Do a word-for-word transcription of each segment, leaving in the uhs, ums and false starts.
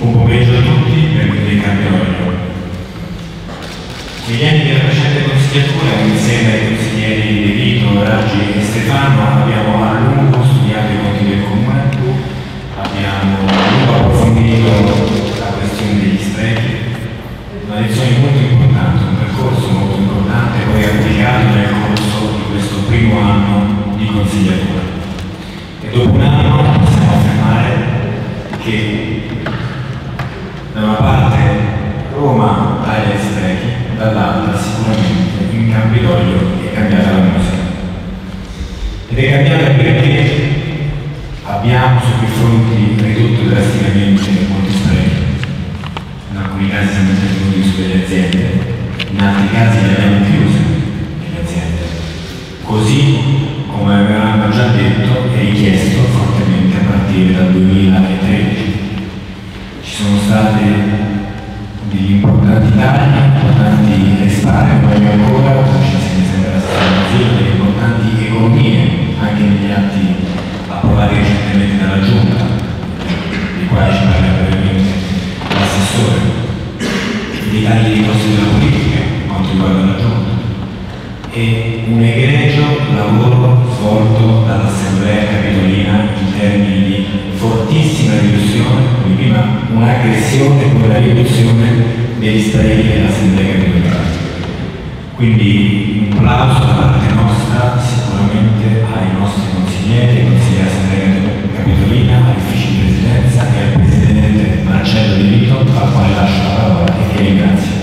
Buon pomeriggio a tutti, benvenuti in Campidoglio. Negli anni della precedente consigliatura, insieme ai consiglieri De Vito, Raggi e Stefano, abbiamo a lungo studiato i conti del Comune, abbiamo a lungo approfondito la questione degli sprechi, una lezione molto importante, un percorso molto importante, poi applicato nel corso di questo primo anno di consigliatura. E dopo un anno possiamo affermare che da una parte Roma taglia gli sprechi, dall'altra sicuramente in Campidoglio è cambiata la musica. Ed è cambiata perché abbiamo su più fronti ridotto drasticamente molti sprechi. In alcuni casi siamo intervenuti sulle aziende, in altri casi le abbiamo chiuse le aziende. Così, come avevamo già detto e richiesto fortemente a partire dal duemilatredici. Ci sono stati degli importanti tagli, importanti risparmi, ancora, ci sembra la stessa delle importanti economie, anche negli atti approvati recentemente dalla Giunta, di quali ci parla brevemente l'assessore, dei tagli dei costi della politica, quanto riguarda la Giunta, e un egregio lavoro svolto dall'Assemblea Capitolina in termini di fortissima riduzione, quindi prima un'aggressione e poi la riduzione degli sprechi dell'Assemblea Capitolina. Quindi un plauso da parte nostra sicuramente ai nostri consiglieri, ai consiglieri dell'Assemblea Capitolina, agli uffici di presidenza e al presidente Marcello De Vito, al quale lascio la parola e che ringrazio.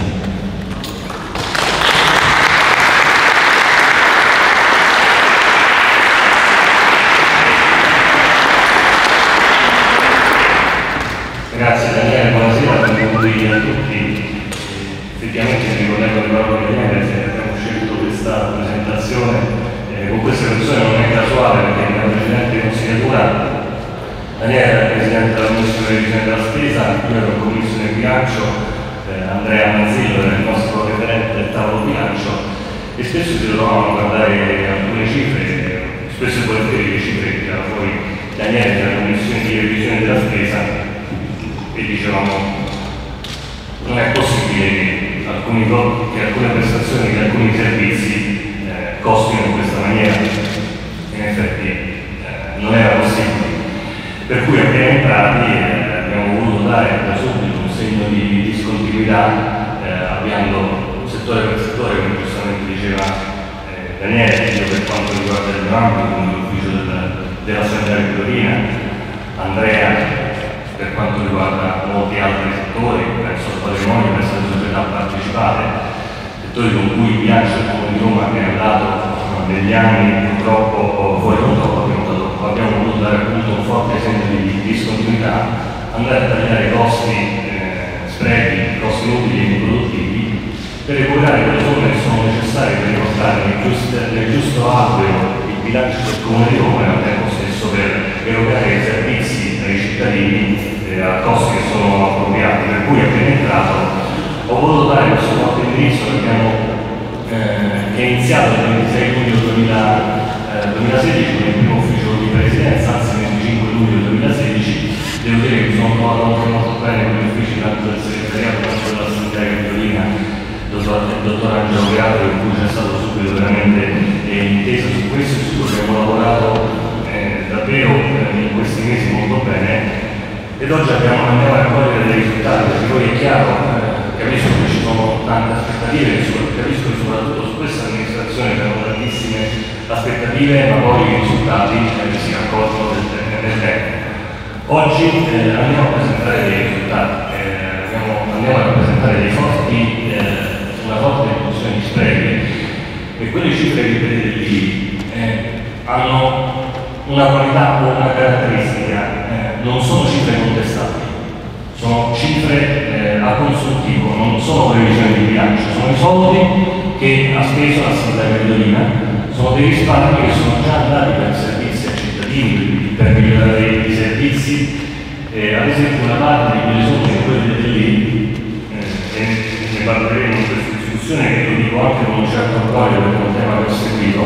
Grazie Daniele, buonasera, benvenuti a tutti. Effettivamente mi ricollego alle parole di Daniele, se abbiamo scelto questa presentazione eh, con queste persone non è casuale, perché nella precedente consigliatura Daniele era il presidente della commissione di revisione della spesa, io ero in commissione di bilancio, eh, Andrea Mazzillo era il nostro referente del tavolo bilancio e spesso ci trovavamo a guardare alcune cifre, spesso e volentieri le cifre che tirava fuori Daniele della commissione di revisione della spesa. E dicevamo non è possibile che, alcuni, che alcune prestazioni, che alcuni servizi eh, costino in questa maniera. In effetti eh, non era possibile. Per cui appena entrati eh, abbiamo voluto dare da subito un segno di discontinuità, eh, avviando settore per settore, come giustamente diceva eh, Daniele, io per quanto riguarda il mio ambito, come l'ufficio del, dell'Assemblea Capitolina, Andrea per quanto riguarda molti altri settori, penso al patrimonio, penso alle società partecipate, settori con cui il bilancio del Comune di Roma che è andato negli anni purtroppo fuori controllo, abbiamo, abbiamo voluto dare appunto un forte segno di discontinuità, andare a tagliare costi, eh, sprechi, costi utili e improduttivi, per recuperare quelle somme che sono necessarie per riportare nel giusto, nel giusto albero il bilancio del Comune di Roma e al tempo stesso per erogare i servizi ai cittadini a costi che sono appropriati, per cui appena entrato ho voluto dare questo forte indirizzo che, abbiamo, eh, che è iniziato il ventisei luglio duemilasedici con il primo ufficio di presidenza, anzi il venticinque luglio duemilasedici. Devo dire che mi sono trovato anche molto bene con gli uffici tanto del segretariato quanto dell'Assemblea Capitolina, il dottor Angelo Beato, in cui c'è stato subito veramente eh, intesa su questo e su cui abbiamo lavorato eh, davvero eh, in questi mesi molto bene. Ed oggi abbiamo, andiamo a raccogliere dei risultati, perché poi è chiaro, eh, capisco che ci sono tante aspettative, capisco che soprattutto su questa amministrazione c'erano tantissime aspettative, ma poi i risultati eh, si raccolgono nel, nel tempo. Oggi eh, andiamo a presentare dei risultati, eh, andiamo, andiamo a rappresentare dei forti, eh, una forte riduzione di sprechi, e quelle cifre che vedete lì eh, hanno una qualità o una caratteristica. Non sono cifre contestabili, sono cifre eh, a consultivo, non sono previsioni di bilancio, sono i soldi che ha speso l'Assemblea Capitolina, sono dei risparmi che sono già andati per servizi ai cittadini, per migliorare i servizi, eh, ad esempio una parte di quelle somme che voi vedete lì, eh, e ne parleremo in questa discussione, che lo dico anche con un certo orgoglio perché è un tema che ho seguito,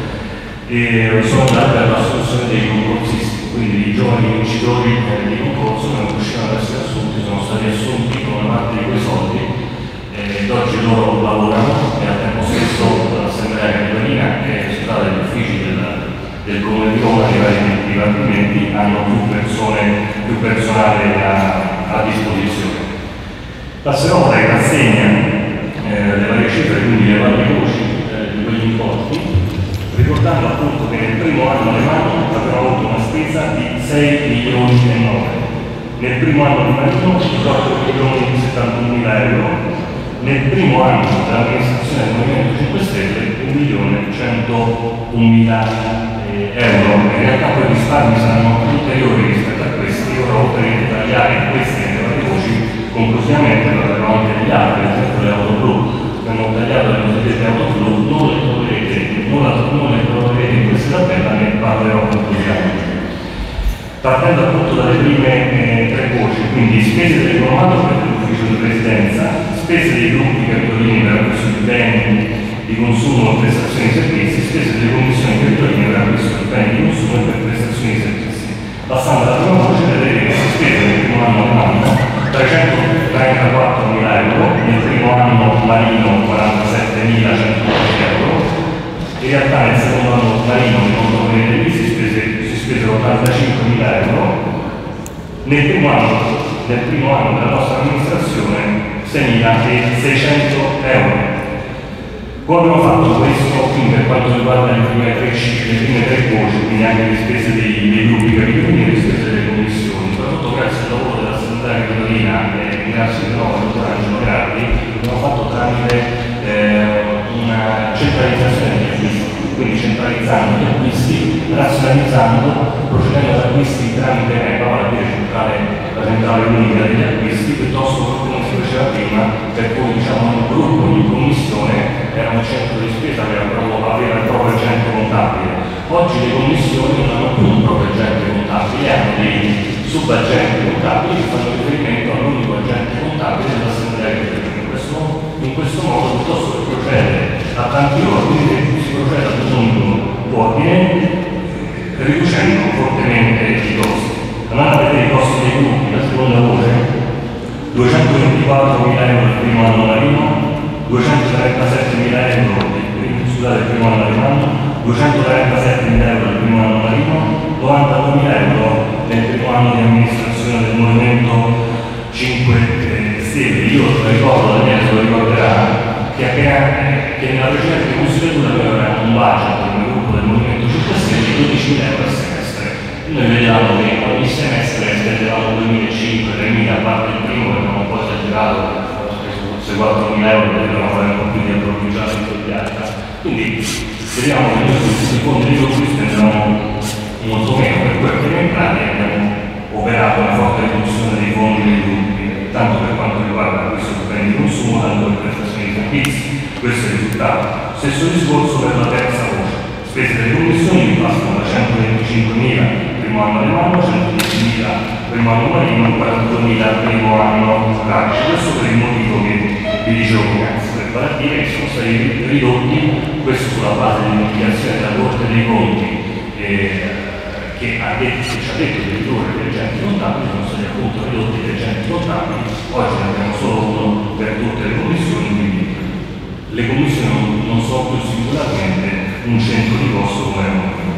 e sono andati per l'assunzione dei concorsisti. Quindi i giovani vincitori di concorso che non riuscivano ad essere assunti sono stati assunti con una parte di quei soldi eh, ed oggi loro lavorano e al tempo stesso l'Assemblea Capitolina e le società degli uffici del, del Comune di Roma, i vari dipartimenti hanno più persone, più personale a, a disposizione. Passerò alla rassegna eh, delle varie cifre, quindi le varie voci eh, di quegli importi, ricordando appunto che nel primo anno Marino abbiamo avuto una spesa di sei milioni e nove, nel primo anno di Marino quattro milioni e settantunomila euro, nel primo anno dell'amministrazione del Movimento cinque Stelle un milione e centounmila euro. In realtà quei risparmi saranno ulteriori rispetto a questi. Ora, oltre a dettagliare queste e le varie voci, conclusivamente parlerò anche degli altri, ad esempio le auto blu. Abbiamo tagliato le cosiddette auto blu, non le troverete, non, la, non le troverete in questa tabella, ne parlerò conclusivamente. Partendo appunto dalle prime eh, tre voci, quindi spese dell'economato per l'ufficio di presidenza, spese dei gruppi capitolini per acquisto di beni di consumo e prestazioni di servizi, spese delle commissioni capitoline per acquisto di beni di consumo e per prestazioni di servizi. Passando alla prima voce, vedrete che si spese nel primo anno Marino trecentotrentaquattromila euro, nel primo anno Marino quarantasettemila centoventi euro, in realtà nel secondo anno Marino, che non troverete lì, si spese si spesero ottantacinquemila euro, nel primo anno, nel primo anno della nostra amministrazione seimilaseicento euro. Come abbiamo fatto questo, quindi per quanto riguarda le prime tre cifre, le prime tre voci, quindi anche le spese dei, dei gruppi capitolini e le spese delle commissioni, soprattutto grazie al lavoro dell'Assemblea Capitolina e grazie di nuovo al dottor Angelo Grandi, abbiamo fatto tramite eh, una centralizzazione degli acquisti, quindi centralizzando gli acquisti, razionalizzando, procedendo ad acquisti tramite E P A, vale a dire centrale, la centrale unica degli acquisti, piuttosto che come si faceva prima, per cui diciamo un gruppo di commissione era un centro di spesa che aveva il proprio agente contabile. Oggi le commissioni non hanno più un proprio agente contabile, hanno dei subagenti contabili che fanno riferimento all'unico agente contabile dell'Assemblea Capitolina. In questo, in questo modo, piuttosto che procedere a tanti ordini, si procede ad un unico ordine, riducendo fortemente i costi. Andando a vedere i costi dei gruppi, la seconda voce, duecentoventiquattromila euro il primo anno Marino, duecentotrentasette euro, scusate, il primo anno Marino, duecentotrentasette euro il primo anno Marino, novantaduemila euro nel primo anno di amministrazione del Movimento cinque Stelle. Io lo ricordo, Daniele lo ricorderà, che, appena, che nella precedente consigliatura aveva un budget come gruppo del Movimento cinque Stelle di dodicimila euro al semestre. Noi vediamo che ogni semestre spendevamo duemilacinque tremila, a parte il primo che abbiamo un po' esagerato, se quattromila euro potevano fare un po' più di approvvigionamento di alta. Quindi speriamo che noi questi fondi di gruppi spendevamo molto meno, per quel che in pratica abbiamo operato una forte riduzione dei fondi dei gruppi, tanto per quanto riguarda questo di beni di consumo, tanto per prestazioni di servizi. Questo è il risultato. Stesso discorso per la terza voce. Spese delle commissioni passano da centoventicinquemila primo anno Alemano, centodiecimila primo anno Marino, quarantunomila primo anno Raggi. Questo per il motivo che vi dicevo poc'anzi, per vale a dire che sono stati ridotti, questo sulla base di un'indicazione della Corte dei Conti eh, che, ha detto, che ci ha detto di ridurre gli agenti contabili, sono stati appunto ridotti gli agenti contabili, oggi ne abbiamo solo uno per tutte le commissioni, quindi le commissioni non, non sono più singolarmente un centro di costo come erano prima.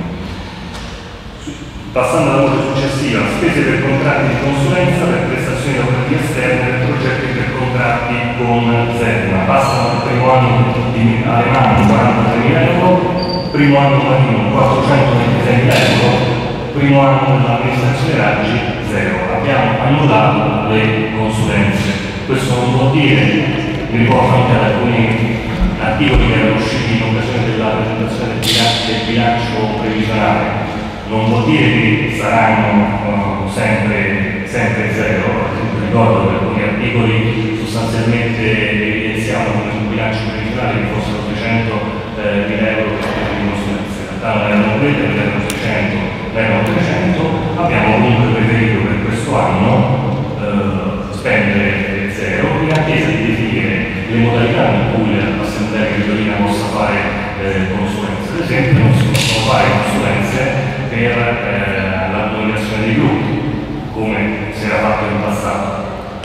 Passando alla voce successiva, spese per contratti di consulenza, per prestazioni lavorative esterne, per progetti e per contratti con Zerma. Passano dal primo anno di Alemano quarantatremila euro, primo anno Marino quattrocentoventiseimila euro, primo anno dell'amministrazione Raggi zero. Abbiamo annullato le consulenze. Questo non vuol dire, mi ricordo anche ad alcuni articoli che erano usciti in occasione della presentazione del bilancio, del bilancio previsionale, non vuol dire che saranno uh, sempre, sempre zero. Per esempio, ricordo che alcuni articoli sostanzialmente evidenziavano come sul bilancio previsionale che fossero trecento mila euro per le consulenze. In realtà non erano quelle, non erano seicento, erano trecento. Abbiamo comunque preferito per questo anno uh, spendere zero in attesa di definire le modalità in cui l'Assemblea Capitolina possa fare eh, consulenze. Ad esempio non si possono fare consulenze per eh, la comunicazione dei gruppi, come si era fatto in passato.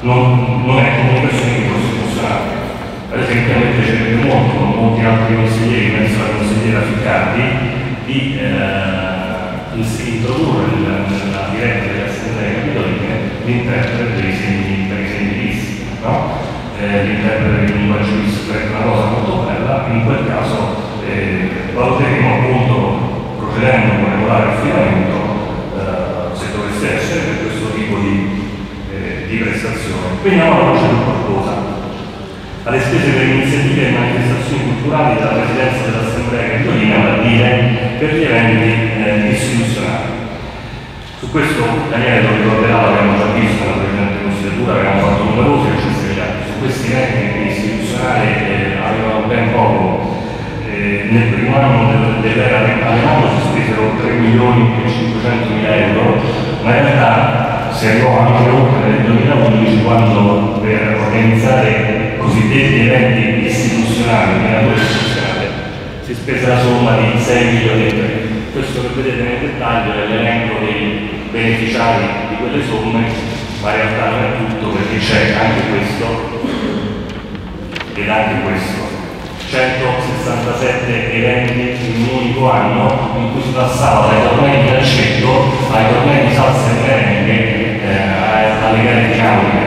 non, non è comunicazione di corsi funzionali. Per esempio a me piacerebbe molto, con molti altri consiglieri, penso alla consigliera Ficcardi, di eh, introdurre nella, nella diretta delle assemblee capitoline l'interprete per i segni, per i segni fissi, no? eh, l'interprete del linguaggio fisso sarebbe una cosa molto bella. In quel caso eh, valuteremo appunto, procedendo con regolare affidamento, eh, se dovesse essere per questo tipo di, eh, di prestazione. Veniamo alla procedura corposa. Alle spese per iniziative e manifestazioni culturali della Presidenza dell'Assemblea Capitolina, vale a dire per gli eventi eh, istituzionali. Su questo Daniele lo ricorderà, l'abbiamo già visto nella precedente consigliatura, abbiamo fatto numerosi accessori. Su questi eventi istituzionali eh, avevano ben poco. Eh, nel primo anno dell'era Alemanno si spesero tre milioni e cinquecentomila euro, ma in realtà si arrivò anche oltre nel duemilaundici, quando per organizzare cosiddetti eventi istituzionali, di natura istituzionale, si spese la somma di sei milioni e tre. Questo che vedete nel dettaglio è l'elenco dei beneficiari di quelle somme, ma in realtà non è tutto, perché c'è anche questo ed anche questo. centosessantasette eventi in un unico anno, in cui si passava dai tornei di calcetto ai tornei di salsa e merengue, eh, alle gare di nautica.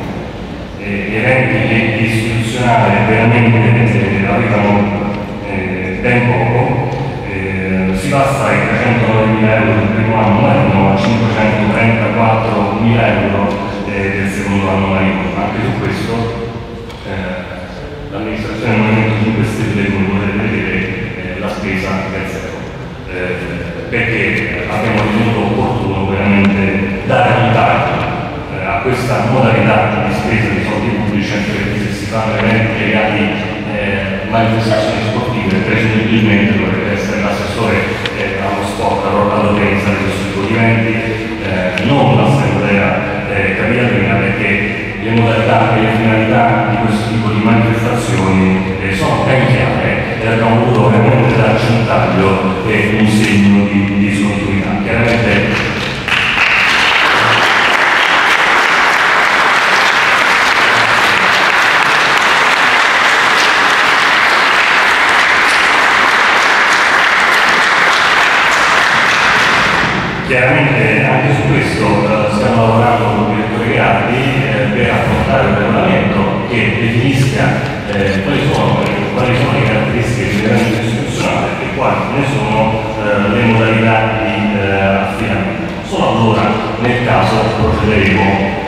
Eventi istituzionali veramente avevano eh, ben poco, eh, si passa dai trecentonovemila euro del primo anno marino a cinquecentotrentaquattromila euro eh, del secondo anno marino. Anche su questo eh, l'amministrazione del Movimento cinque Stelle, come potete vedere, eh, la spesa è zero, eh, perché abbiamo ritenuto opportuno veramente dare un taglio a questa modalità di spesa di soldi pubblici, anche perché se si fanno eventi legati a eh, manifestazioni sportive, presumibilmente dovrebbe essere l'assessore eh, allo sport, all'organizzazione di questo tipo di eventi, eh, non l'assemblea eh, capitolina, perché le modalità e le finalità di questo tipo di manifestazioni eh, sono ben chiare e abbiamo voluto veramente darci un taglio e un segno di, di discontinuità. Chiaramente Chiaramente anche su questo uh, stiamo lavorando con il direttore Gardi eh, per affrontare un regolamento che definisca eh, quali, sono, eh, quali sono le caratteristiche di regolamento istituzionale e quali ne sono eh, le modalità di eh, affidamento. Solo allora nel caso procederemo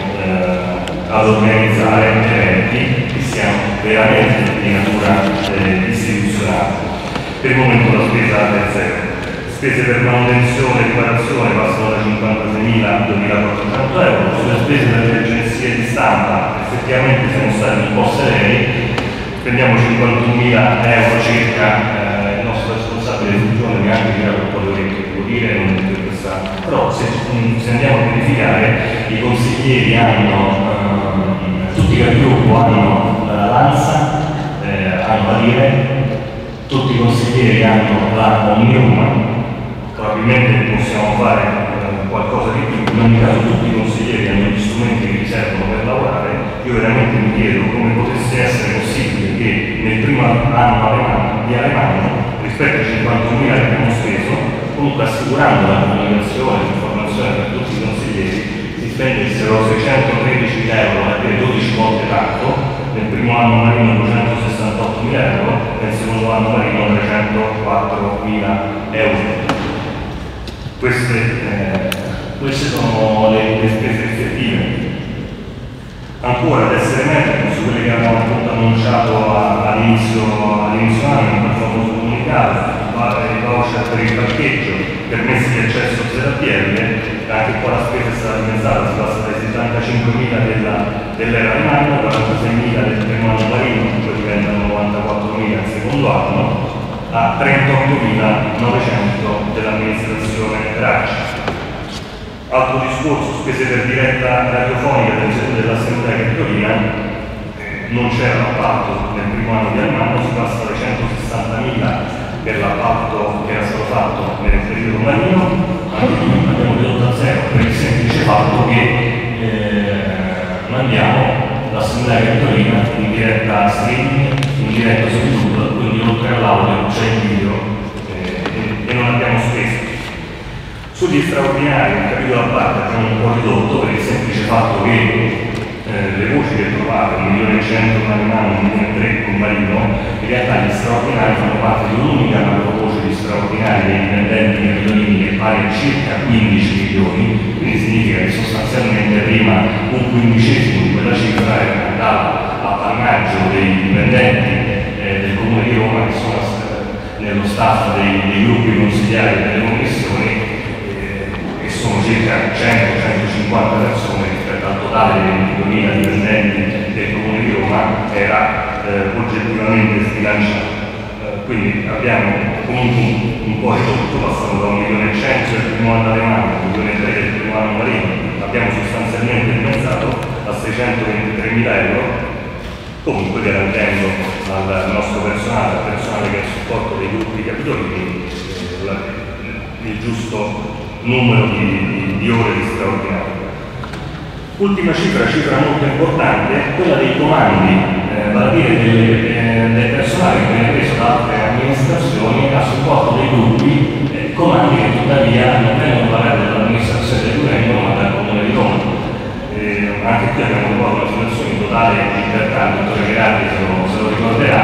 eh, ad organizzare eventi che siano veramente di natura eh, istituzionale. Per il momento la spesa è zero. Spese per manutenzione e riparazione passano da cinquantaseimila a duemilaquattrocento euro. Sulle spese per le agenzie di stampa effettivamente siamo stati un po' severi, spendiamo cinquantunomila euro circa. Eh, il nostro responsabile di funzione mi ha anche tirato un po' le orecchie, devo dire, non per questa. Però se, se andiamo a verificare, i consiglieri hanno, eh, tutti i capigruppo hanno la Lanza, eh, hanno la Lire, tutti i consiglieri hanno la Omnium. Probabilmente possiamo fare eh, qualcosa di più, in ogni caso tutti i consiglieri hanno gli strumenti che gli servono per lavorare. Io veramente mi chiedo come potesse essere possibile che nel primo anno di Alemanno, rispetto ai cinquantamila che abbiamo speso, comunque assicurando la comunicazione e l'informazione per tutti i consiglieri, si spendessero seicentotredici euro, a dire dodici volte tanto, nel primo anno marino duecentosessantottomila euro, nel secondo anno marino trecentoquattromila euro. Queste, eh, queste sono le, le spese effettive. Ancora ad essere merito su quelle che abbiamo appunto annunciato all'inizio all'inizio anno, in quel famoso comunicato, i voucher per il parcheggio, permessi di accesso zero A P L, anche qua la spesa è stata dimezzata, si passa dai settantacinquemila dell'era in anno, quarantaseimila del primo anno marino, poi diventano novantaquattromila al secondo anno, a trentottomilanovecento dell'amministrazione Raggi. Altro discorso, spese per diretta radiofonica del settore dell'Assemblea Capitolina, non c'era l'appalto nel primo anno di Alemanno, si passa dai centosessantamila per l'appalto che era stato fatto nel periodo marino, anche qui abbiamo ridotto a zero per il semplice fatto che eh, non abbiamo l'assemblea capitolina in diretta streaming, in diretta su YouTube, quindi oltre all'audio c'è il video eh, e non abbiamo speso. Sugli straordinari, un capitolo a parte, abbiamo un po' ridotto per il semplice fatto che eh, le voci che trovate, un milione e cento con Alemano, un milione e tre con Marino, in realtà gli straordinari fanno parte di un'unica voce di straordinari dei dipendenti capitolini che pare circa quindici milioni, quindi significa che sostanzialmente prima un quindicesimo di quella cifra era andata a pannaggio dei dipendenti eh, del Comune di Roma che sono nello staff dei, dei gruppi consigliari e delle commissioni, che sono circa cento centocinquanta persone rispetto al totale dei ventunomila dipendenti del Comune di Roma, era eh, oggettivamente sbilanciato. Eh, quindi abbiamo comunque un, un po' ridotto, passando da un milione e cento del primo anno Alemano, un milione e tre del primo anno Marino, abbiamo sostanzialmente dimezzato a seicentoventitremila euro, comunque garantendo al nostro personale, al personale che è a supporto dei gruppi capitolini, eh, il giusto numero di, di, di ore di straordinario. Ultima cifra, cifra molto importante, quella dei comandi, eh, vale a dire del, eh, del personale che viene preso da altre amministrazioni a supporto dei gruppi, eh, comandi che tuttavia non vengono pagati dall'amministrazione del governo ma dal Comune di Roma. Eh, anche qui abbiamo trovato una situazione in totale libertà, il dottore Gerardi se lo, se lo ricorderà,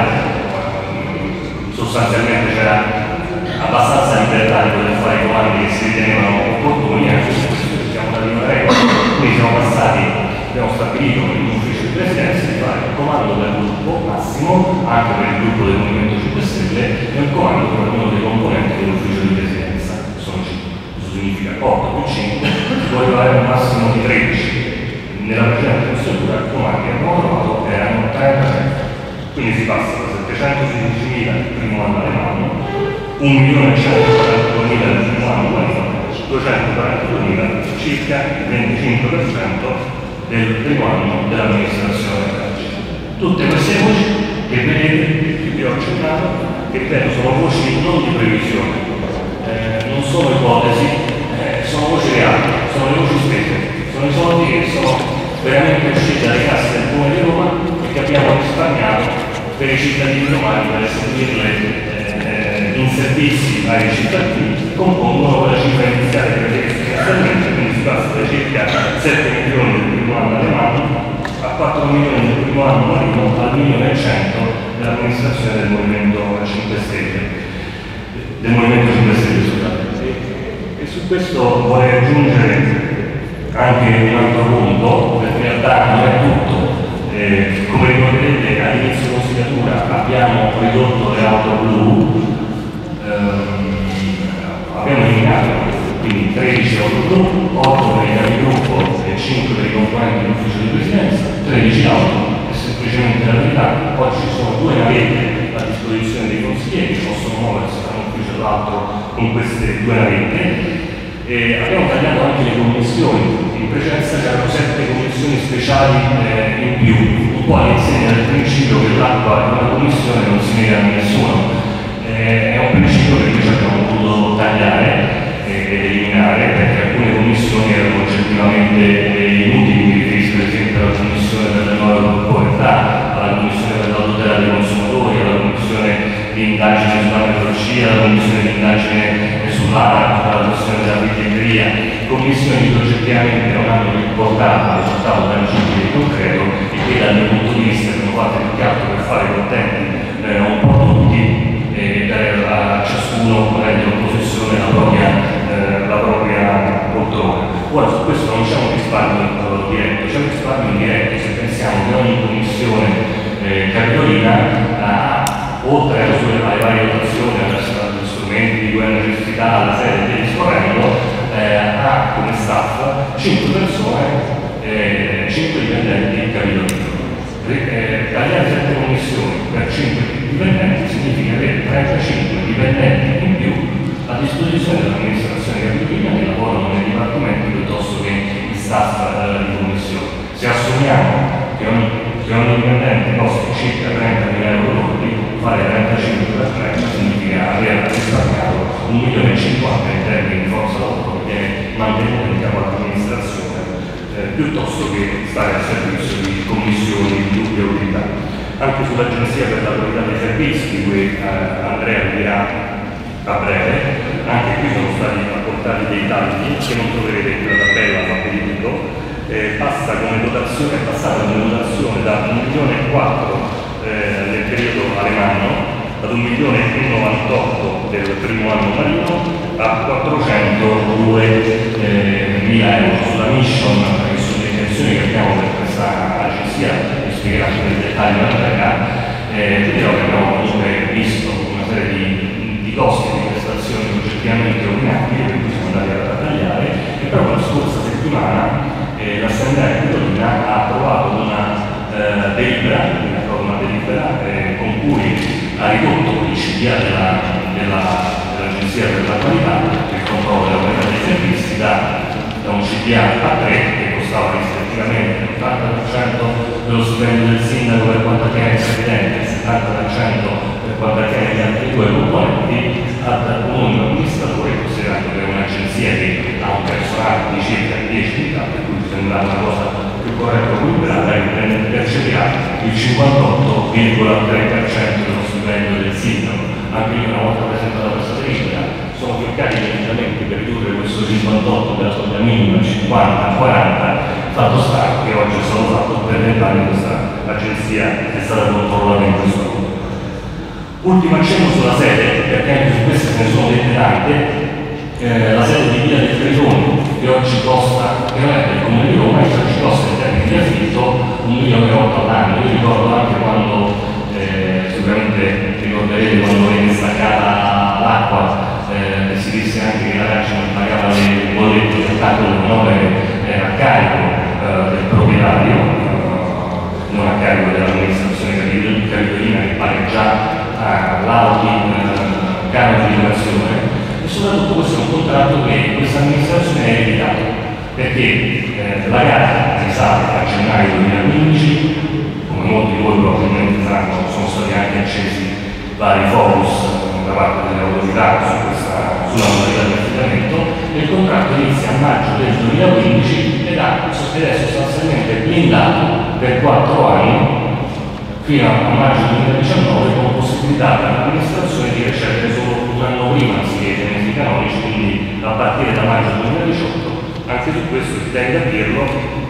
sostanzialmente c'era abbastanza libertà di poter fare i comandi che si ritenevano opportuni, anche se questo siamo dati una regola, quindi siamo passati, abbiamo stabilito con l'ufficio di presidenza di fare un comando del gruppo massimo, anche per il gruppo del Movimento cinque Stelle, e un comando per uno dei componenti dell'ufficio di presidenza, sono cinque, questo significa otto più cinque, si può arrivare a un massimo di tredici. Nella precedente procedura i comandi che abbiamo trovato erano trentatré, quindi si passa da settecentosedicimila il primo anno Alemano, un milione e centoquarantunomila del primo anno Marino, duecentoquarantunomila, circa il venticinque per cento del primo anno dell'amministrazione. Tutte queste voci che vedete, che vi ho accennato, che ripeto sono voci non di previsione, eh, non sono ipotesi, eh, sono voci reali, sono le voci spese, sono i soldi che sono veramente usciti dalle casse del Comune di Roma e che abbiamo risparmiato per i cittadini romani per eseguirle eh, in servizi ai cittadini, compongono quella cifra iniziale che vedete inizialmente, quindi si passa da circa sette milioni del primo anno Alemano a quattro milioni del primo anno Marino al milione e cento dell'amministrazione del Movimento cinque Stelle, del Movimento cinque Stelle scusate. E su questo vorrei aggiungere anche un altro punto, perché in realtà non è tutto. Eh, come ricorderete all'inizio consigliatura abbiamo ridotto le auto blu, ehm, abbiamo eliminato quindi tredici auto blu, otto per i capigruppo e cinque per i componenti dell'ufficio di presidenza, tredici auto, è semplicemente la verità. Poi ci sono due navette a disposizione dei consiglieri che possono muoversi da un ufficio all'altro con queste due navette. E abbiamo tagliato anche le commissioni, in precedenza c'erano sette commissioni speciali eh, in più, un po' all'insegna del principio che l'acqua in una commissione non si nega a nessuno. Eh, è un principio che invece abbiamo voluto tagliare ed eh, eliminare, perché alcune commissioni erano oggettivamente eh, inutili. Mi riferisco per esempio alla commissione per le nuove corporeità, alla commissione per la tutela dei consumatori, alla commissione di indagine sulla metrologia, alla commissione di indagine sull'A R A, alla questione della biglietteria, commissioni che oggettivamente non hanno riportato un risultato tangibile e concreto e che dal mio punto di vista sono fatte più che altro per fare contenti eh, un po' tutti e dare a ciascuno prendere in professione la propria, eh, la propria poltrona. Ora su questo non c'è un risparmio uh, diretto, c'è un risparmio indiretto se pensiamo che ogni commissione eh, capitolina ha, oltre alle sue alle varie dotazioni, agli strumenti di cui ha necessità, alla sede e discorrendo, eh, ha come staff cinque persone, eh, cinque dipendenti capitolini. Eh, tagliare sette commissioni per cinque dipendenti significa avere trentacinque dipendenti in più a disposizione dell'amministrazione capitolina che lavorano nei dipartimenti piuttosto che in staff eh, di commissione. Se assumiamo che ogni, che ogni dipendente costi circa trentamila euro lordi, fare trentacinque per trenta significa aver risparmiato un milione e cinquanta in termini di forza lavoro che viene mantenuto in capo all'amministrazione eh, piuttosto che stare al servizio di commissioni di dubbia utilità. Anche sull'Agenzia per la qualità dei servizi, di cui eh, Andrea vi dirà a breve, anche qui sono stati apportati dei tagli che non troverete in quella tabella, ma ve li dico. Eh, passa come dotazione, è passata come dotazione da un milione e quattro eh, nel periodo alemanno, ad un milione e novantotto del primo anno marino, a quattrocentodue mila euro sulla mission e sulle intenzioni che abbiamo per questa agenzia, vi spiegherà nel dettaglio Andrea. Eh, però abbiamo comunque visto una serie di, di costi di prestazioni oggettivamente ordinabili, per cui siamo andati a tagliare, e proprio la scorsa settimana eh, l'Assemblea di Torino ha approvato una eh, delibera, una, una delibera eh, con cui ha ridotto il C D A dell'Agenzia della, per la qualità, il controllo della qualità dei servizi, da, da un C D A a tre che costava rispettivamente l'ottanta per cento dello stipendio del sindaco per quanto attiene il presidente, il settanta per cento per quanto attiene gli altri due componenti, ad un amministratore, considerato che è un'agenzia che ha un personale di circa dieci unità, per cui mi sembra una cosa più corretta e equilibrata, e percepirà il cinquantotto virgola tre per cento dello stipendio del sindaco. Anche io, una volta presentata questa delibera, sono bloccati gli emendamenti per ridurre questo cinquantotto della soglia minima cinquanta a quaranta, fatto sta che oggi è stato fatto per vent'anni questa agenzia è stata controllata in questo modo. Ultimo accenno sulla sede, perché anche su queste se ne sono dette tante. Eh, la sede di Via del Tritone, che oggi costa, che non è del Comune di Roma, che oggi costa in termini di affitto un milione e otto all'anno. Io ricordo anche quando, eh, sicuramente ricorderete quando venne staccata l'acqua, eh, si disse anche che la Raggi non pagava le bollette, soltanto le opere eh, a carico eh, del proprietario, eh, non a carico dell'amministrazione capitolina che paga già eh, l'auto in canone di educazione. E soprattutto questo è un contratto che questa amministrazione ha evitato, perché eh, la gara risale a gennaio duemilaquindici, come molti di voi probabilmente sanno, sono stati anche accesi vari focus da parte delle autorità su questa, sulla modalità di affidamento, e il contratto inizia a maggio del duemilaquindici ed è sostanzialmente blindato per quattro anni fino a maggio duemiladiciannove, con possibilità per l'amministrazione di recedere solo un anno prima, anziché nei mesi canonici, quindi a partire da maggio duemiladiciotto. Anche su questo si tende a dirlo,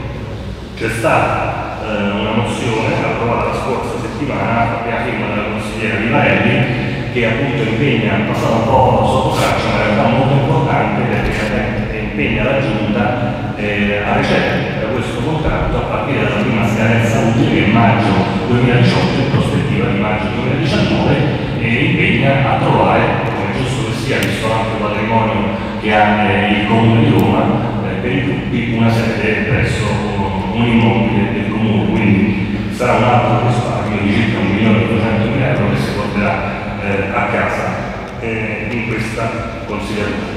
c'è stata eh, una mozione approvata la scorsa settimana, a firma della consigliera Vivarelli, che appunto impegna, è passata un po' sotto traccia, ma in realtà molto importante, perché impegna la Giunta eh, a recedere da questo contratto a partire dalla prima scadenza utile, che è maggio duemiladiciotto, in prospettiva di maggio duemiladiciannove, e impegna a trovare, come è giusto che sia, visto anche il patrimonio che ha eh, il Comune di Roma, eh, per i gruppi, una sede presso un, un immobile del Comune, quindi sarà un altro risparmio di circa un milione e duecentomila euro che si porterà eh, a casa eh, in questa considerazione.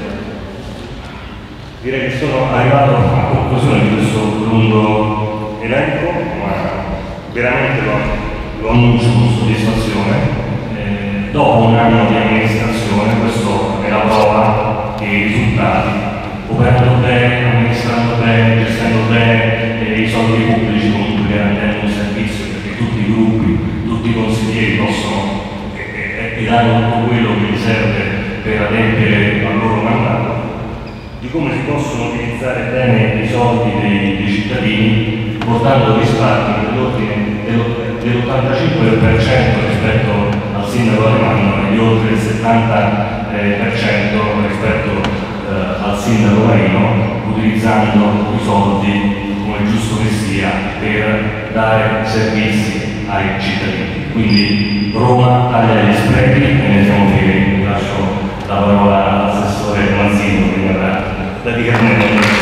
Direi che sono arrivato a conclusione di questo lungo elenco, ma veramente lo, lo annuncio con soddisfazione. Eh, dopo un anno di amministrazione, questa è la prova dei risultati. Operando bene, amministrando bene, gestendo bene eh, i soldi pubblici, comunque garantendo un servizio perché tutti i gruppi, tutti i consiglieri possono e eh, eh, dare tutto quello che gli serve per adempiere al loro mandato, di come si possono utilizzare bene i soldi dei, dei cittadini, portando risparmi dell'ordine dell'ottantacinque per cento rispetto al sindaco Alemanno e di oltre il settanta per cento rispetto eh, al sindaco Marino, utilizzando i soldi come è giusto che sia per dare servizi ai cittadini. Quindi Roma taglia gli sprechi e ne siamo fieri. Lascio la parola all'assessore Manzino che mi avrà da dire a me.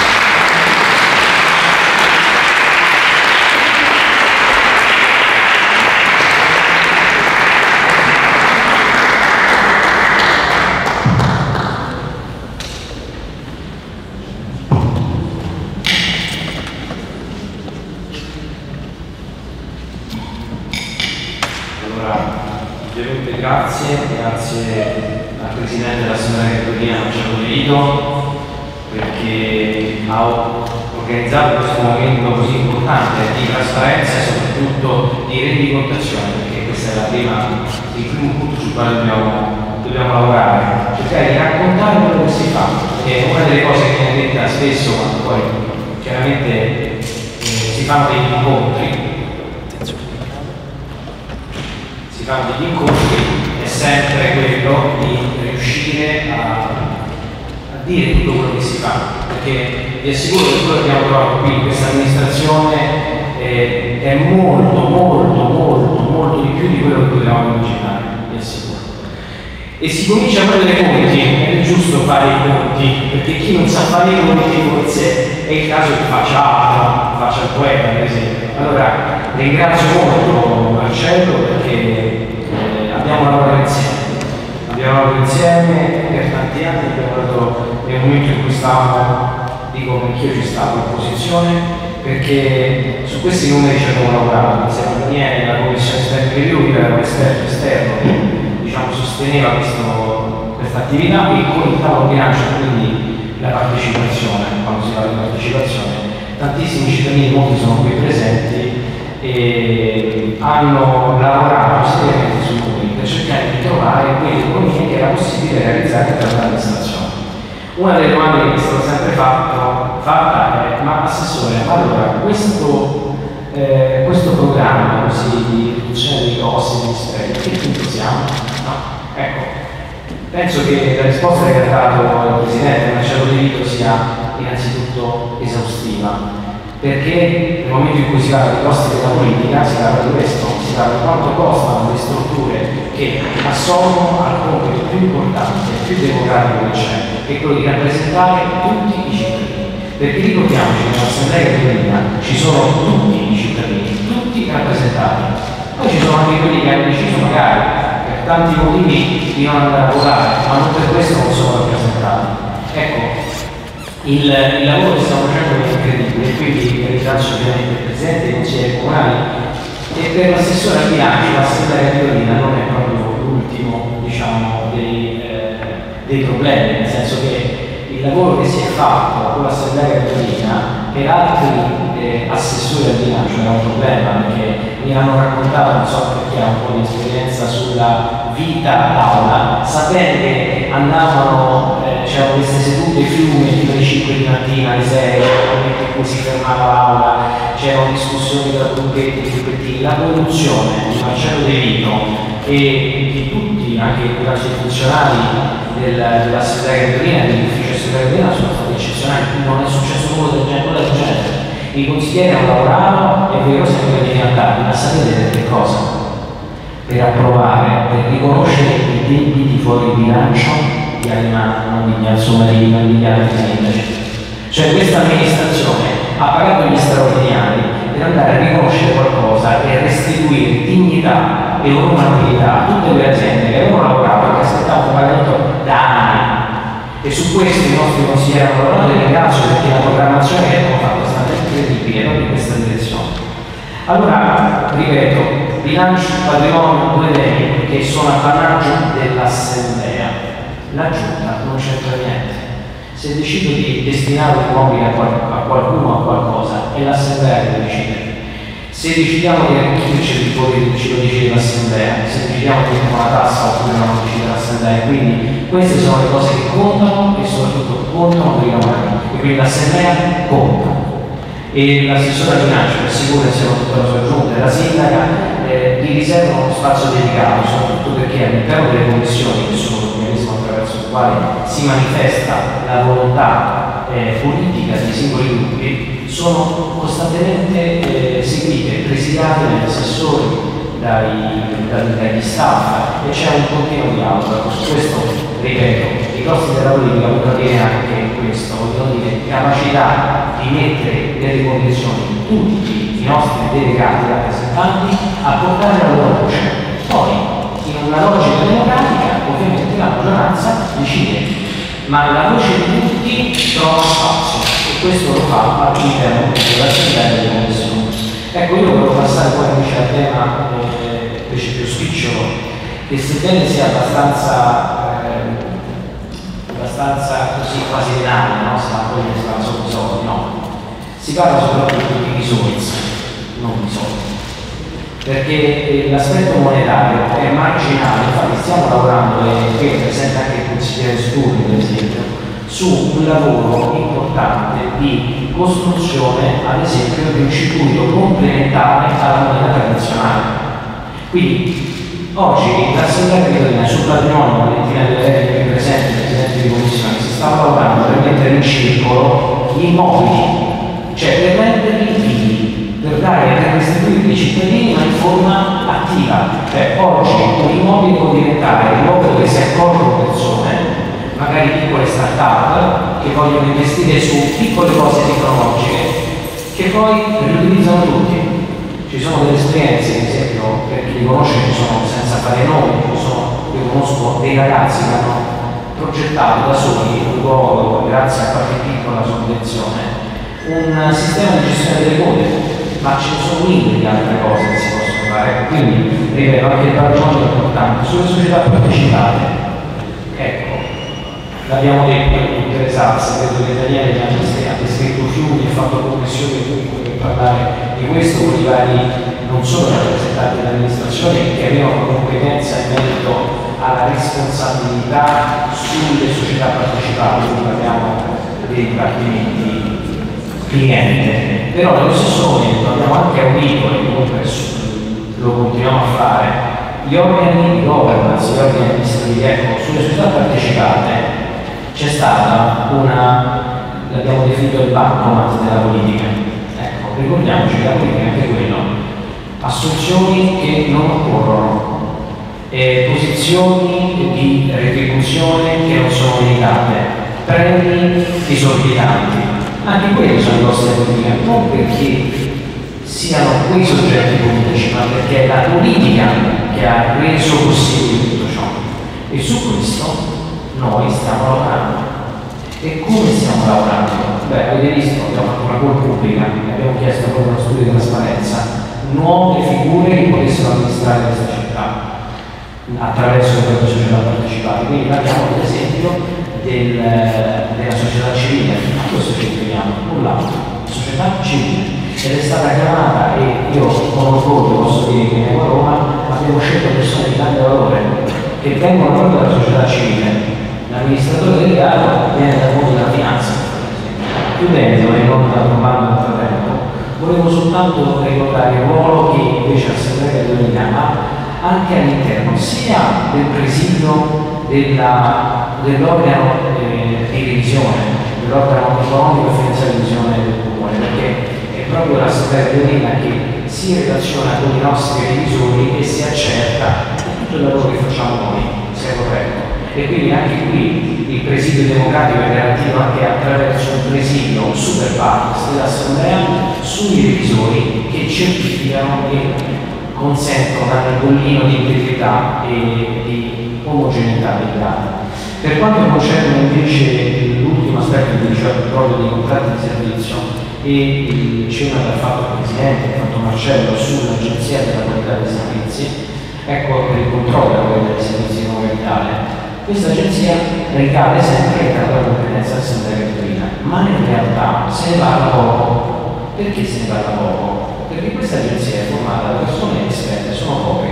Ovviamente grazie, grazie al Presidente dell'Assemblea Capitolina Luciano Polito, perché ha organizzato questo momento così importante di trasparenza e soprattutto di rendicontazione, perché questo è la prima, il primo punto sul quale dobbiamo, dobbiamo lavorare, cercare di raccontare quello che si fa, perché è una delle cose che viene detta spesso quando poi chiaramente eh, si fanno degli incontri, si fanno degli incontri, è sempre quello di riuscire a, a dire tutto quello che si fa, perché vi assicuro che quello che abbiamo trovato qui in questa amministrazione eh, è molto, molto, molto, molto di più di quello che potevamo immaginare, vi assicuro. E si comincia a prendere conti, ed è giusto fare i conti, perché chi non sa fare i conti forse è il caso che faccia altro, faccia il poeta per esempio. Allora ringrazio molto Marcello perché eh, abbiamo lavorato insieme, abbiamo lavorato insieme per tanti anni, abbiamo lavorato nel momento in cui stavamo, dico che anch'io ci stavo in opposizione, perché su questi numeri ci abbiamo lavorato, insieme a Daniele, la commissione esterna di lui, era un esperto esterno che diciamo, sosteneva questa attività e con il tavolo bilancio, quindi la partecipazione, quando si parla di partecipazione, tantissimi cittadini, molti sono qui presenti e hanno lavorato seriamente sui numeri per cercare di trovare quelle economie che era possibile realizzare per l'amministrazione. Una delle domande che mi è stata sempre fatto, fatta è: ma Assessore, allora questo, eh, questo programma così di riduzione dei costi, di sprechi, che punto siamo? No? Ecco, penso che la risposta che ha dato il Presidente Marcello De Vito sia innanzitutto esaustiva, perché nel momento in cui si parla dei costi della politica si parla di questo, si parla di quanto costano le strutture che assolvono al compito più importante e più democratico che c'è, che è quello di rappresentare tutti i cittadini. Perché ricordiamoci che nell'Assemblea Camerina ci sono tutti i cittadini, tutti rappresentati. Poi ci sono anche quelli che hanno deciso magari per tanti motivi di non andare a votare, ma non per questo non sono rappresentati. Ecco, il, il lavoro che stiamo facendo è incredibile, quindi ringrazio ovviamente il Presidente, i consiglieri comunali e per l'assessore al bilancio l'Assemblea Camerina non è proprio l'ultimo, diciamo, dei, eh, dei problemi, nel senso che il lavoro che si è fatto con l'Assemblea Camerina per altri eh, assessori al bilancio era un problema, perché mi hanno raccontato, non so perché ha un po' di esperienza sulla vita d'aula, sapendo che andavano, eh, c'erano queste sedute fiume fino alle cinque di mattina, alle sei, nel momento in cui si fermava l'aula, c'erano discussioni tra Brughetti e Gruppettini, la conduzione di Marcello De Vito e di tutti, anche i curati funzionari del, dell'Assemblea Camerina e dell'Ufficio Assemblea Camerina sono stati eccezionali, non è successo nulla del genere, del genere. I consiglieri hanno lavorato, è vero, siamo arrivati in tardi, ma sapete per che cosa? Per approvare, per riconoscere i debiti fuori bilancio di Arimano, non di Piazzo Marino, non di altri sindaci. Cioè questa amministrazione ha pagato gli straordinari per andare a riconoscere qualcosa e restituire dignità e onorabilità a tutte le aziende che avevano lavorato e che aspettavano un pagamento da anni. E su questo i nostri consiglieri hanno lavorato e ringrazio perché la programmazione che abbiamo fatto è stata incredibile, non in questa direzione. Allora, ripeto, bilancio, patrimonio, due temi che sono appannaggio dell'Assemblea. La Giunta non c'entra niente. Se decido di destinare un immobile a, qual a qualcuno o a qualcosa, è l'Assemblea che decide. Se decidiamo di arricchirci il potere, ce lo decide l'Assemblea, se decidiamo di mettere una tassa oppure non lo decide l'Assemblea. Quindi queste sono le cose che contano e soprattutto contano per i lavoratori. E quindi l'Assemblea conta. E l'assessore al bilancio, per sicuro insieme a tutta la sua giunta e la sindaca, eh, gli riservano uno spazio dedicato, soprattutto perché all'interno delle commissioni, che sono l'organismo attraverso il quale si manifesta la volontà eh, politica dei singoli gruppi, sono costantemente eh, seguite e presidiate dagli assessori, dai, dai, dagli staff, e c'è un continuo dialogo. Su questo, ripeto, i costi della politica vogliono dire anche questo, vogliono dire capacità di mettere nelle condizioni tutti i nostri delegati rappresentanti a portare la loro voce. Poi, in una logica democratica, ovviamente la maggioranza decide, ma la voce di tutti trova spazio e questo lo fa all'interno dell'Assemblea delle Commissioni. Ecco, io volevo passare poi invece al tema eh, invece più spicciolo, che sebbene sia abbastanza eh, abbastanza così quasi reale, no? Se la poi ne sta sotto i soldi, no? Si parla soprattutto di risorse, non di soldi, perché l'aspetto monetario è marginale. Infatti stiamo lavorando, e qui è presente anche il consigliere Sturri per esempio, su un lavoro importante di costruzione, ad esempio, di un circuito complementare alla moneta tradizionale. Quindi oggi l'Assemblea Capitolina sul patrimonio, Valentina Dell'Eri qui presente, presidente di commissione, si sta lavorando per mettere in circolo gli immobili, cioè per renderli vivi, per dare per restituirli ai cittadini ma in forma attiva. Cioè oggi un immobile può diventare il luogo dove si accorgono persone, magari piccole start-up che vogliono investire su piccole cose tecnologiche che poi riutilizzano tutti. Ci sono delle esperienze, ad esempio, per chi li conosce, ci sono, senza fare nomi, ci sono, io conosco dei ragazzi che hanno progettato da soli un luogo, grazie a qualche piccola sovvenzione, un sistema di gestione delle code, ma ci sono mille di altre cose che si possono fare. Quindi, ripeto, anche il patrimonio è importante. Sulle società partecipate, ecco, l'abbiamo detto, interessante, credo che Daniele già ha descritto Fiumi, ha fatto commissione per parlare di questo con i vari, non solo rappresentanti dell'amministrazione che avevano competenza in merito alla responsabilità sulle società partecipate, quindi parliamo dei dipartimenti cliente, però nello stesso momento abbiamo anche audito, e comunque lo continuiamo a fare, gli organi di governance, gli organi amministrativi. Ecco, sulle società partecipate c'è stata una, l'abbiamo definito il bancomat della politica. Ecco, ricordiamoci che la politica è anche quello, assunzioni che non occorrono, eh, posizioni di retribuzione che non sono limitate, premi esorbitanti. Anche quelli sono i costi della politica, non perché siano quei soggetti politici, ma perché è la politica che ha reso possibile tutto ciò. E su questo noi stiamo lavorando. E come stiamo lavorando? Beh, avete visto, abbiamo fatto una call pubblica, abbiamo chiesto proprio uno studio di trasparenza, nuove figure che potessero amministrare questa città attraverso le proprie società partecipate. Quindi parliamo per esempio del, della società civile, a questo ci riferiamo, un lato, società civile, ed è stata chiamata, e io con orgoglio posso dire che a Roma abbiamo scelto persone di grande valore che vengono proprio dalla società civile. L'amministratore delegato viene dal mondo della finanza, chiudendo e non rubando altro tempo, volevo soltanto ricordare il ruolo che invece l'Assemblea Capitolina ha anche all'interno sia del presidio dell'organo eh, di revisione, dell'organo economico e finanziario di revisione del comune, perché è proprio l'Assemblea Capitolina che si relaziona con i nostri revisori e si accerta che tutto il lavoro che facciamo noi sia corretto. E quindi anche qui il presidio democratico è garantito anche attraverso un presidio super partes dell'Assemblea sui revisori che certificano e consentono un bollino di integrità e di omogeneità dei dati. Per quanto concerne invece l'ultimo aspetto che diceva proprio dei contratti di servizio e il cenno che ha fatto il Presidente, che ha fatto Marcello sull'Agenzia della qualità dei servizi, ecco, per il controllo della qualità dei servizi in nuova Italia, questa agenzia ricade sempre nella competenza dell'Assemblea Capitolina, ma in realtà se ne parla poco. Perché se ne parla poco? Perché questa agenzia è formata da persone esperte, sono poche,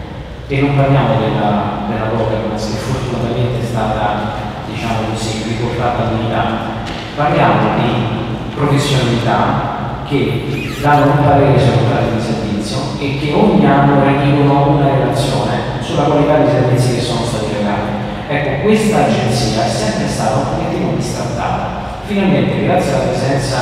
e non parliamo della, della governance che fortunatamente è stata, diciamo così, riportata all'unità, parliamo di professionalità che danno un parere sui contratti di servizio e che ogni anno redigono una relazione sulla qualità dei servizi che sono stati erogati. Ecco, questa agenzia è sempre stata un pochettino bistrattata. Finalmente, grazie alla presenza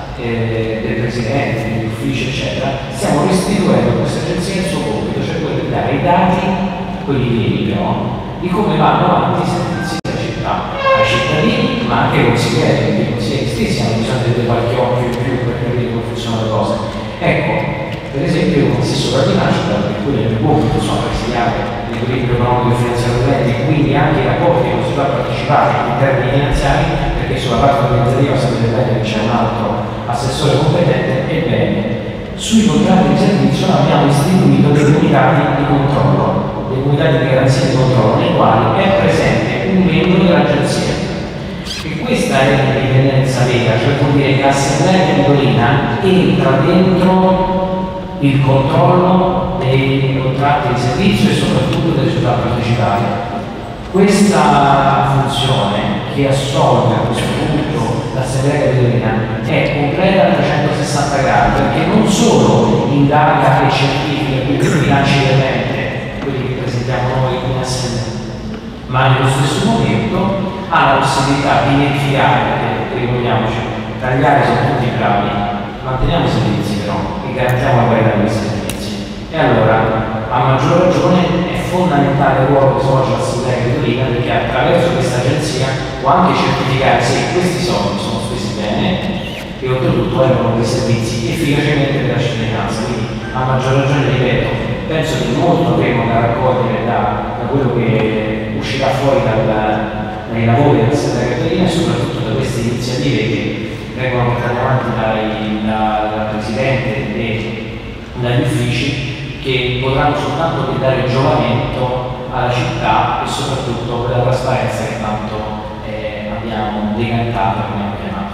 eh, del Presidente, degli uffici, eccetera, stiamo restituendo a questa agenzia il suo compito, cioè quello di dare i dati, quelli veri però, di come vanno avanti i servizi della città, ai cittadini, ma anche ai consiglieri, perché i consiglieri stessi hanno bisogno di avere qualche occhio in più per capire come funzionano le cose. Ecco, per esempio, come stesso Cardinaccio, perché quello è il mio compito, sono presidiare l'equilibrio economico e finanziario dell'ente, e quindi anche i rapporti con le società partecipate in termini finanziari, perché sulla parte organizzativa sapete bene che c'è un altro assessore competente. Ebbene, sui contratti di servizio abbiamo istituito dei comitati di controllo, dei comitati di garanzia di controllo, nei quali è presente un membro dell'agenzia. E questa è l'indipendenza vera, cioè vuol dire che l'Assemblea Capitolina entra dentro il controllo dei contratti di servizio e soprattutto delle società partecipate. Questa funzione che assolve a questo punto l'Assemblea Capitolina è completa a trecentosessanta gradi, perché non solo indaga e certifica finanziariamente quelli che presentiamo noi in Assemblea, ma nello stesso momento ha la possibilità di verificare, perché ricordiamoci, tagliare sono tutti bravi, manteniamo i servizi però e garantiamo la qualità dei servizi. E allora, a maggior ragione, è fondamentale il ruolo che svolge l'Assemblea Capitolina, perché attraverso questa agenzia può anche certificare se questi soldi sono spesi bene e oltretutto erano dei servizi efficacemente della cittadinanza. Quindi, a maggior ragione, ripeto, penso che molto avremo da raccogliere da, da quello che uscirà fuori dal, dai lavori dell'Assemblea Capitolina e soprattutto da queste iniziative che vengono portate avanti dai, da, dal Presidente e dagli uffici, che potranno soltanto che dare giovamento alla città e soprattutto quella trasparenza che tanto eh, abbiamo decantato e abbiamo chiamato.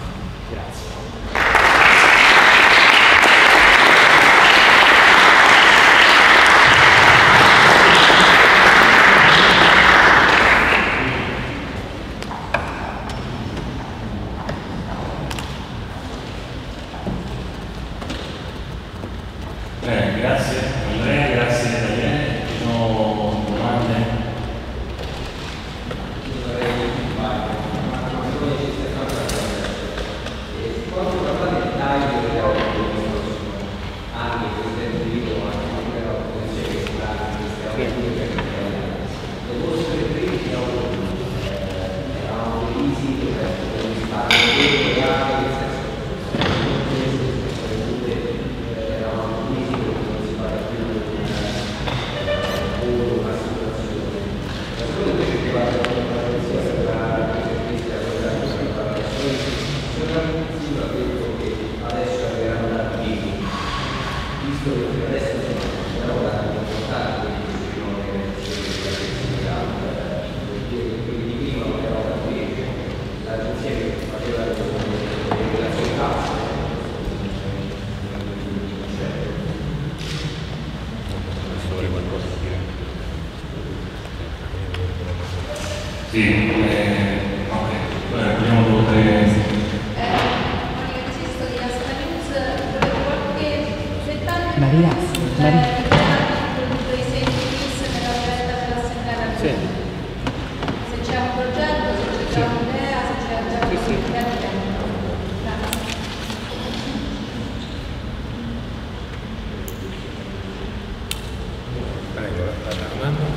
Sì, eh, ok, allora vogliamo votare. Maria, Maria. Sì. Se c'è un progetto, se c'è un'idea, se c'è già un progetto. Prego, la domanda.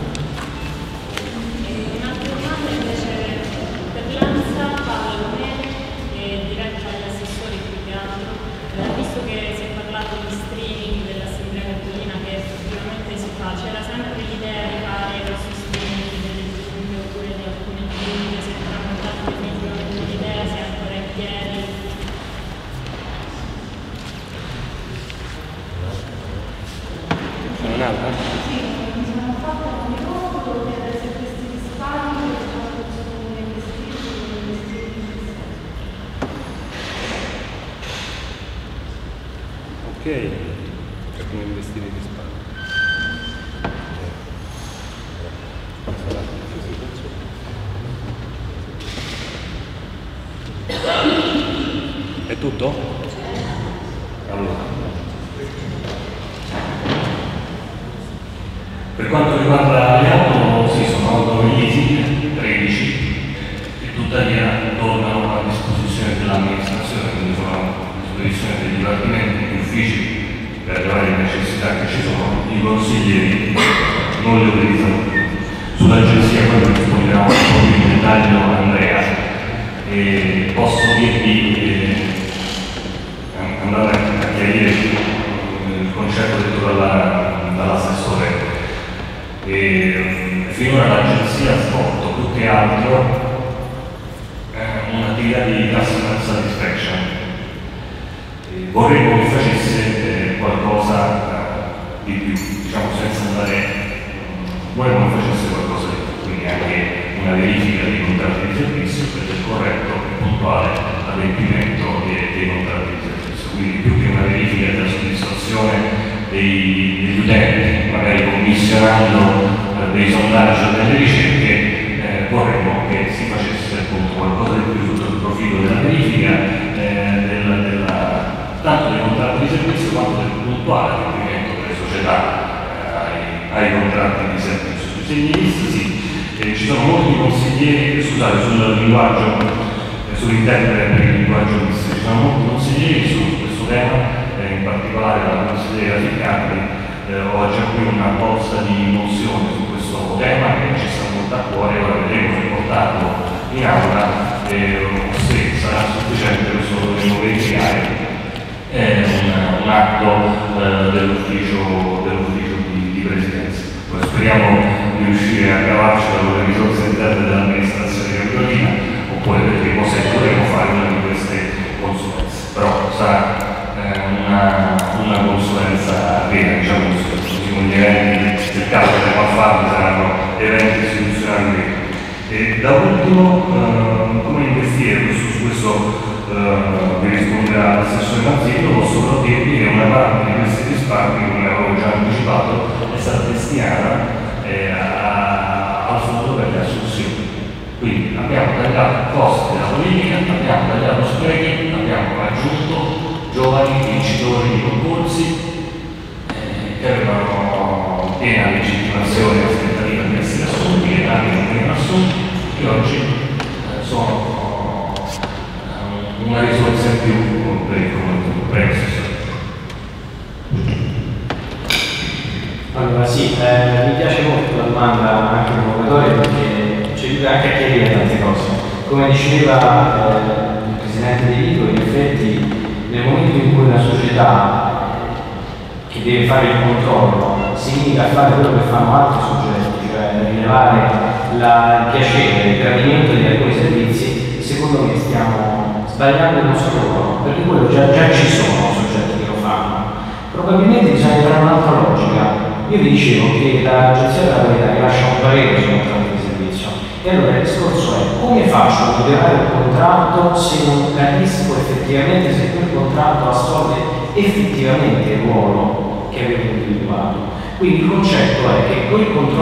C'era sempre l'idea di fare grossi streaming delle giugno oppure di alcuni film, se saranno dati definitivamente l'idea, se è ancora in piedi. Sono un'altra? Sì, mi sono fatto un ricordo per se questi risparmi sono investiti o investiti. Ok, per come investire i risparmi. È tutto? Allora, per quanto riguarda le auto, sì, sono auto illecite, tredici, che tuttavia tornano a disposizione dell'amministrazione, quindi sono a disposizione dei dipartimenti, degli uffici per le varie necessità che ci sono. I consiglieri non le utilizzano più. Sull'agenzia poi risponderà un po' più in dettaglio Andrea. E posso dirvi eh, andare a chiarire il concetto detto dalla, dall'assessore. E, finora l'agenzia ha svolto più che altro eh, un'attività di customer satisfaction. E vorremmo che facesse eh, qualcosa eh, di più, diciamo senza andare, vorremmo che facesse qualcosa di più, quindi anche una verifica dei contratti di servizio e del corretto e puntuale adempimento dei, dei contratti di servizio. Quindi più che una verifica della soddisfazione dei, degli utenti, magari commissionando eh, dei sondaggi o delle ricerche, eh, vorremmo che si facesse appunto qualcosa di più sotto il profilo della verifica, eh, della, della, tanto dei contratti di servizio quanto del puntuale adempimento delle società eh, ai, ai contratti di servizio. Sui segni visti sì, eh, ci sono molti consiglieri, scusate, sul linguaggio, eh, sull'interprete per il linguaggio misto, ci sono molti consiglieri su questo tema. In particolare la consigliera Ficcardi, eh, oggi ha qui una bozza di mozione su questo tema che ci sta molto a cuore, ora vedremo se portarlo in aula e eh, se sarà sufficiente questo lo dovremo verificare, è un, un atto eh, dell'ufficio dell di, di presidenza. Poi speriamo di riuscire a cavarci dalle risorse interne dell'amministrazione capitolina, oppure vedremo se dovremo fare una di queste consulenze, però sarà Una, una consulenza vera, diciamo così, con gli eventi del caso che a farli saranno eventi istituzionali veri. E da ultimo, eh, come investire su questo eh, vi risponderà l'assessore Mazzillo, posso però dirvi che una parte di questi risparmi, come avevo già anticipato, è stata destinata eh, a, al fondo per le assunzioni. Quindi abbiamo tagliato costi della politica, abbiamo tagliato sprechi, abbiamo raggiunto giovani vincitori di concorsi eh, che avevano piena legittimazione e aspettativa di essere assunti, che anche non venivano assunti, che oggi eh, sono eh, una risorsa in più per il comune. Prego, Assessore. Allora sì, eh, mi piace molto la domanda anche provocatoria perché ci aiuta anche a chiarire tante cose. Come diceva eh, il Presidente De Vito, in effetti nel momento in cui una società che deve fare il controllo si limita a fare quello che fanno altri soggetti, cioè rilevare la, il piacere, il gradimento di alcuni servizi, secondo me stiamo sbagliando il nostro lavoro, perché quello già, già ci sono soggetti che lo fanno. Probabilmente bisogna trovare un'altra logica. Io vi dicevo che l'Agenzia della Qualità rilascia un parere sui contratti di servizio. E allora il discorso è come faccio a migliorare il contratto se non capisco effettivamente se quel contratto assolve effettivamente il ruolo che avevo individuato. Quindi il concetto è che quel controllo